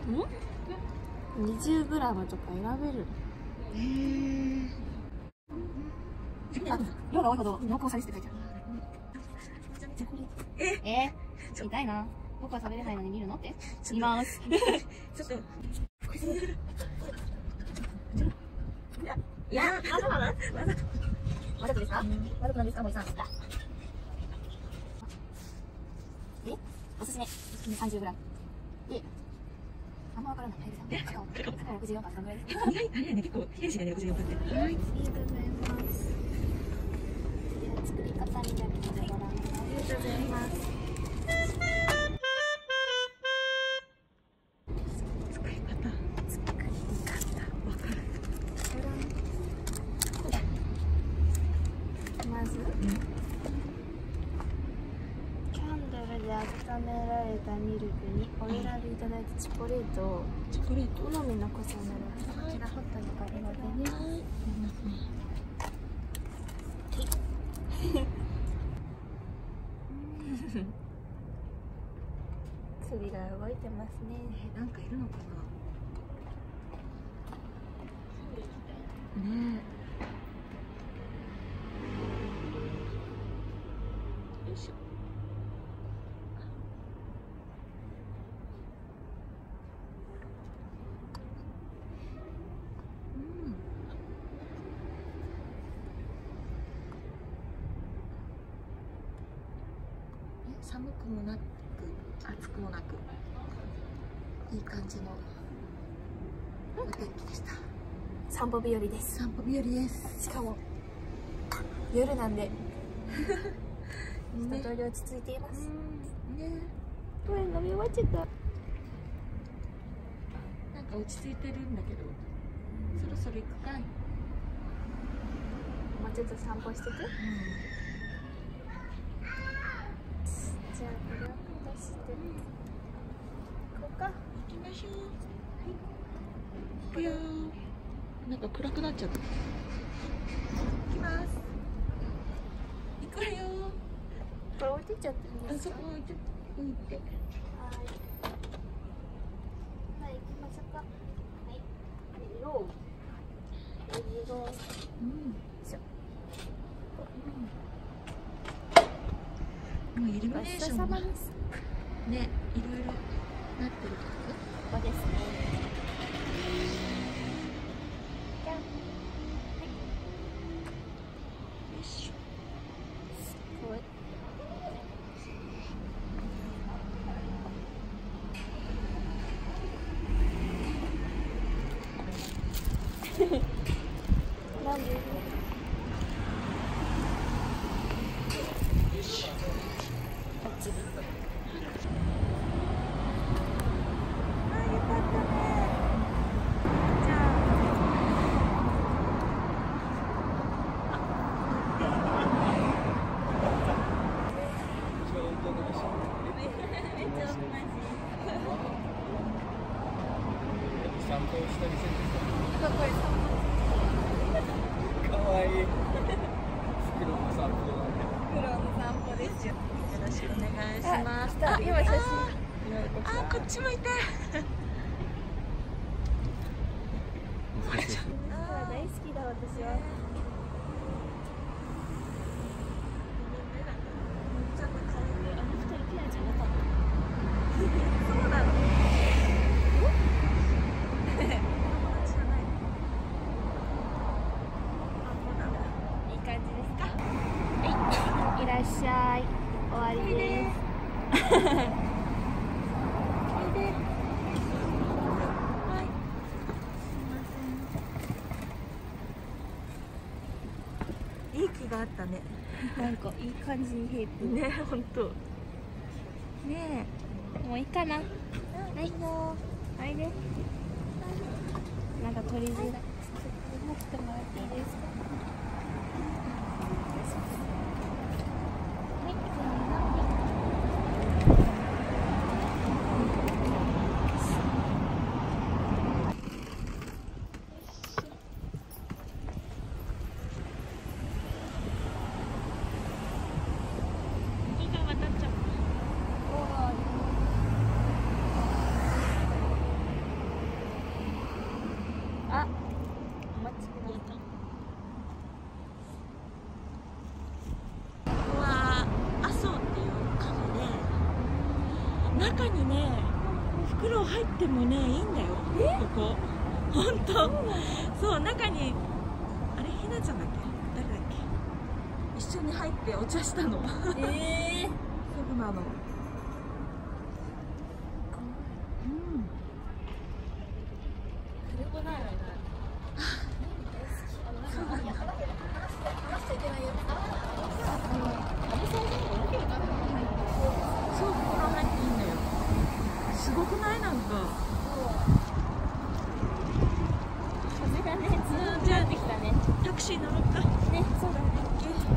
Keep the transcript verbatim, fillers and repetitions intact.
にじゅうグラム とか選べる。 へえ。 あ、量が多いほど濃厚さですって書いてある。ええー、痛いな。僕は食べれないのに見るのって見ます。 ちょっといや、まだまだわざとですか？わざとなんですか、森さん。 え、おすすめ さんじゅうグラム で、あんま分からない。ろくじゅうよんパーセントぐらいです。 あれやね、結構ヘルシーだね、ろくじゅうよんパーセントって。はい、ありがとうございます。 作り方になるのでご覧ください。ありがとうございます。 作り方、作り方、わかる。 まず、うん、キャンドルで温められたミルクにお選びいただいたチョコレートをチョコレート好みの濃さになるこちらホットにかけのでね。はい。首が動いてますね。 え、なんかいるのかな。ねえ。よいしょ。うん。え、寒くもなく暑くもなくいい感じのお天気でした。 散歩日和です。 散歩日和です。 しかも夜なんで一通り落ち着いています。 ね。 これ飲み終わっちゃった。 なんか落ち着いてるんだけど、そろそろ行くかい。 もうちょっと散歩してく。うん、じゃあこれを出して行こうか。 行きましょう。はい。いやー、なんか暗くなっちゃった。行きます。行くわよ。 これ置いてっちゃってるんですか？ あそこ置いて、置いて。はい。 はい、行きましょうか。はい。レロー。レロー。うん。よいしょ。 もうイルミネーションがね、いろいろなってるとここですね。じゃん。はい。 よいしょ。 すごい。なんで？ 散歩したりするんですか？ これ散かわいい。黒の散歩だね。 黒の散歩ですよ。 よろしくお願いします。 あ、今写真。 あ、こっち向いて。 大好きだ私は。 そうなの。 いい感じですか？はい、いらっしゃい。終わりです。 いい気があったね。 なんかいい感じに冷えてる。 ね、本当。ねもういいかな。はい、おいで。なんか取りづらい。ちょっと持ってもらっていいですか？はい、 中にね袋入ってもねいいんだよ、ここ本当。そう、中にあれひなちゃんだっけ、誰だっけ、一緒に入ってお茶したの。 ええそうなの。うん。 カルボナーラがそう、ここら入っていいんだよ。すごくない？なんか風がねずーっと出てきたね。 タクシー乗ろうか。 ね、そうだね。